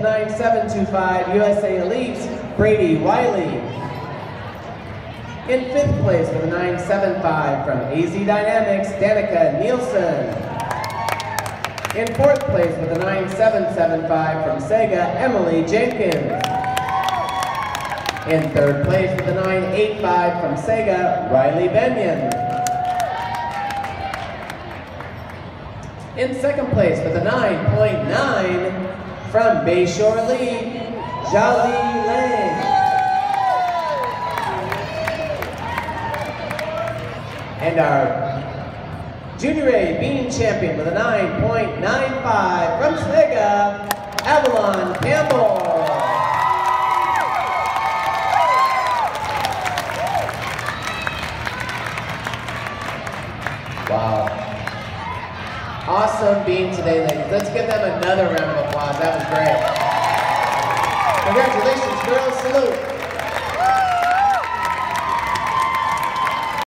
9.725 USA Elite, Brady Wiley. In 5th place with a 9.75 from AZ Dynamics, Danica Nielsen. In 4th place with a 9.775 from Sega, Emily Jenkins. In 3rd place with a 9.85 from Sega, Riley Benyon. In 2nd place with a 9.9 from Bayshore League, Jali Lang. And our Junior A Bean Champion with a 9.95 from Sega, Avalon Campbell. Wow. Awesome bean today, ladies. Let's give them another round of applause. That was great. Congratulations, girls. Salute.